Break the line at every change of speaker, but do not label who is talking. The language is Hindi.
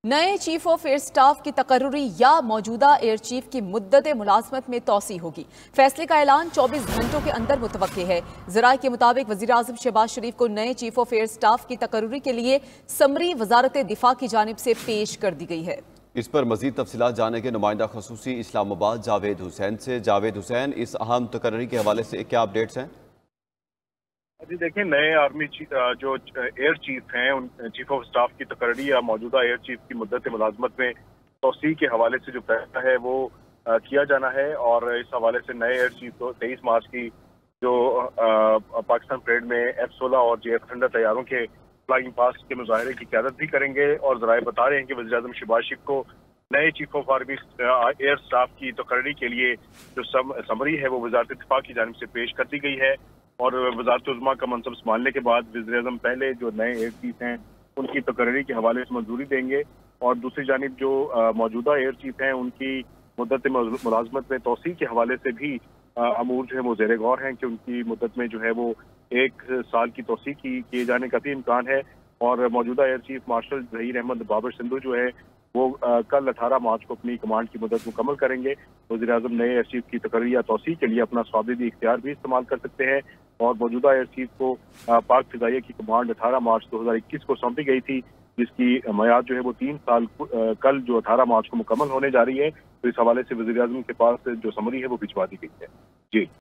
नए चीफ ऑफ एयर स्टाफ की तकर्रुरी या मौजूदा एयर चीफ की मुद्दत मुलाजमत में तोसी होगी। फैसले का ऐलान 24 घंटों के अंदर मुतवक्के है। ज़राए के मुताबिक वज़ीर आज़म शहबाज शरीफ को नए चीफ ऑफ एयर स्टाफ की तकर्रुरी के लिए समरी वजारत दिफा की जानिब से पेश कर दी गई है।
इस पर मजीद तफसीलात जानने के नुमाइंदा खसूसी इस्लामाबाद जावेद हुसैन से। जावेद हुसैन, इस अहम तकर्री के हवाले से क्या अपडेट्स हैं?
जी देखिए, नए आर्मी जो एयर चीफ हैं, उन चीफ ऑफ स्टाफ की तकर्री या मौजूदा एयर चीफ की मुद्दत मुलाजमत में तोसी के हवाले से जो फैसला है वो किया जाना है। और इस हवाले से नए एयर चीफ को 23 मार्च की जो पाकिस्तान परेड में F-16 और JF-100 तैयारों के फ्लाइंग पास्ट के मुजाहरे की क़यादत भी करेंगे। और ज़राए बता रहे हैं कि वज़ीर आज़म शहबाज शरीफ को नए chief of army air staff की तकर्री के लिए जो समरी है वो वज़ारत दिफा की जानिब से पेश कर दी गई है। और वज़ारत उज़्मा का मनसब संभालने के बाद वज़ीर आज़म पहले जो नए एयर चीफ हैं उनकी तकर्री के हवाले से मंजूरी देंगे। और दूसरी जानिब जो मौजूदा एयर चीफ हैं उनकी मुद्दत मुलाजमत में तोसी के हवाले से भी अमूर जो है वो ज़ेर गौर हैं कि उनकी मुद्दत में जो है वो 1 साल की तोसी किए जाने का भी इम्कान है। और मौजूदा air chief marshal Zaheer Ahmed Babar Sidhu जो है वो कल 18 मार्च को अपनी कमांड की मुद्दत मुकम्मल करेंगे। वज़ीर आज़म नए एयर चीफ की तकर्री या तोसी के लिए अपना स्वाबिदी इख्तियार भी इस्तेमाल कर सकते हैं। और मौजूदा एयर चीफ को पाक फिजाइया की कमांड 18 मार्च 2021 को सौंपी गई थी, जिसकी मयाद जो है वो 3 साल कल जो 18 मार्च को मुकम्मल होने जा रही है। तो इस हवाले से वज़ीर आज़म के पास जो समरी है वो भिजवा दी गई है। जी।